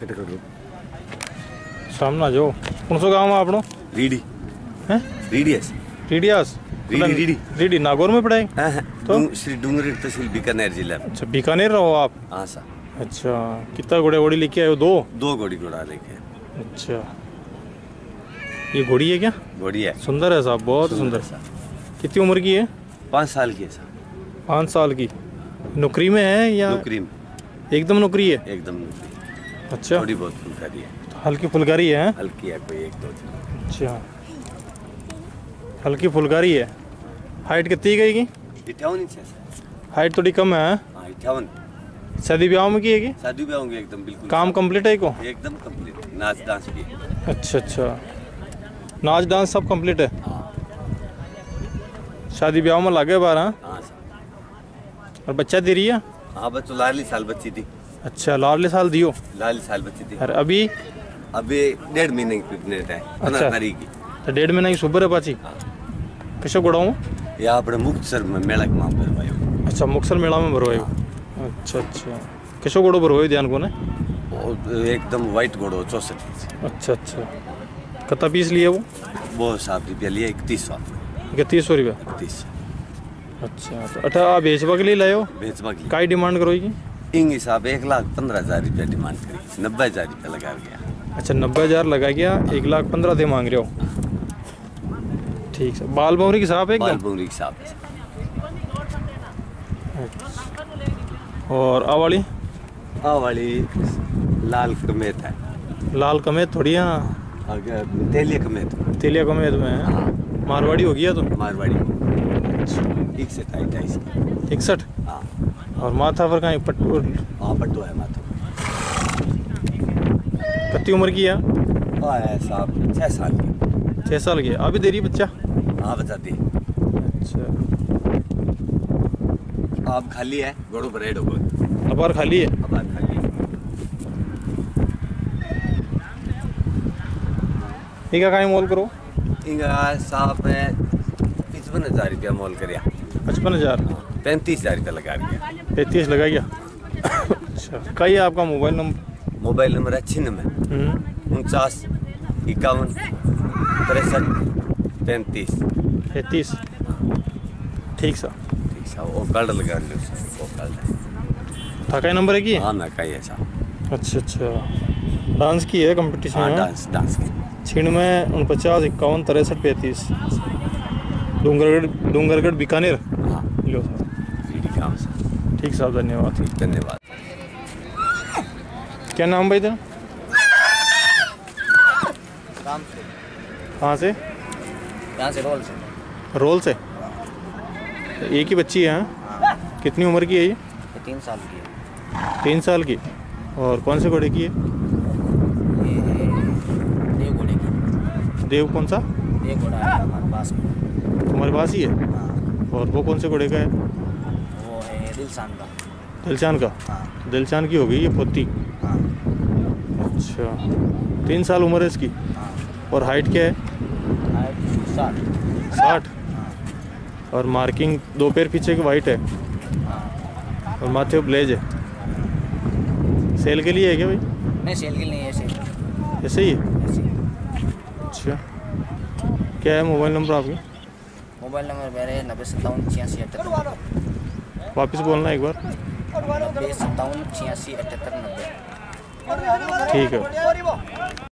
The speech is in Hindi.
सामना जो कौन सो गाँव है आपनो? रीडी हैं? रीडियस रीडियास रीडी रीडी नागौर में पढ़ाई? तो श्री डूंगरी तहसील बीकानेर जिला में। अच्छा बीकानेर रहो आप? हाँ सर। अच्छा कितना घोड़े घोड़ी लेके आए हो? दो घोड़ी घोड़ा लेके। अच्छा ये घोड़ी है क्या? घोड़ी है। सुंदर है साहब, बहुत सुंदर। कितनी उम्र की है? 5 साल की है सर। 5 साल की। नौकरी में है या? नौकरी में। एकदम नौकरी है? एकदम नौकरी। अच्छा थोड़ी बहुत फुलकारी है। तो हल्की फुलकारी है? हल्की है, कोई 1-2 दिन। अच्छा हल्की फुलकारी है। हाइट कितनी गई की? 58 इंच है सर। हाइट थोड़ी कम है। हाँ 58। शादी ब्याह में की है कि? शादी ब्याह होंगे एकदम बिल्कुल। काम कंप्लीट है को? एकदम कंप्लीट। नाच डांस भी है। अच्छा अच्छा नाच डांस सब कंप्लीट है। हाँ। शादी ब्याह में लागे बार? हाँ सर। और बच्चा दे रही है? हाँ बच्चों लाडली साल बच्ची थी। अच्छा लाडले साल दियो? लाडली साल बच्ची थी। और अभी 1.5 महीने की प्रेग्नेंट है। 15 तारीख की। तो 1.5 महीना की सुबर है पाची? कैसे गुड़ाऊँ? या अपने मुक्तसर में मेला के माम भरवायो। अच्छा मुक्तसर मेला में भरवायो। अच्छा अच्छा कैसे गुड़ो भरवायो ध्यान को ने? एकदम वाइट घोड़ो 64 इंच। अच्छा अच्छा कितना पीस लिए वो 7 रुपया लिया। 3100। 3100 रुपया? 3100। अच्छा तो अठा आप बेचवा के लिए लाए हो? बेचवा के लिए। काई डिमांड करोगी? इंग हिसाब 1,15,000 रुपया डिमांड करी। 90,000 रुपया लगा गया। अच्छा 90,000 लगा गया। 1,15,000 दे मांग रहे हो? ठीक है। बाल बौरी की साफ है एकदम? बाल बौरी की साफ है। और आ वाली? आ वाली लाल कमेत है। लाल कमेत थोड़ी? हाँ तेलिया कमेत। तेलिया कमेत में है। मारवाड़ी हो गया तो? मारवाड़ी। 61 61। हाँ। और माथा पर कहीं पट्टू? हाँ पट्टू है माथा। कितनी उम्र की है? है साहब 6 साल की। 6 साल की? अभी दे रही बच्चा? हाँ बता दी। अच्छा आप खाली है घोड़ो परेड होगा। अबार खाली है? अबार खाली है। ठीक है कहीं मोल करो? इंगा साहब है 55,000 रुपया मोल कर। 55,000? 35,000 रुपया लगा दिया। 35 लगा गया। अच्छा कहीं आपका मोबाइल नंबर? मोबाइल नंबर है 96 49 51 63 35 35। ठीक सर। ठीक सर वो कार्ड लगा लो सर। वो कार्ड था का नंबर है कि? हाँ ना का है साहब। अच्छा अच्छा डांस की है कंपटीशन? हाँ है डांस की। 96 49 51 63 35 डूंगरगढ़ बीकानेर। हाँ लो सर। काम सर। ठीक साहब धन्यवाद। धन्यवाद। क्या नाम भाई तेरा? कहाँ से? यहाँ से रोल से। रोल से? एक ही बच्ची है? कितनी उम्र की है ये? 3 साल की है। 3 साल की। और कौन से घोड़े की है? ये देव घोड़े की। देव कौन सा? देव घोड़ा है हमारे पास में। तुम्हारे पास ही है? हाँ। और वो कौन से घोड़े का है? वो है दिलशान का। दिलशान का? हाँ। दिलशान की हो गई ये पोती? हाँ। अच्छा 3 साल उम्र है इसकी? हाँ। और हाइट क्या है? 60? और मार्किंग 2 पैर पीछे की वाइट है? हाँ। और माथे पे ब्लेज है? सेल के लिए है क्या भाई? नहीं सेल के लिए ऐसे ऐसे ही है? ऐसे। अच्छा क्या है मोबाइल नंबर आपके? मोबाइल नंबर मेरे 9057867890। वापस बोलना एक बार। 9057867890। ठीक है।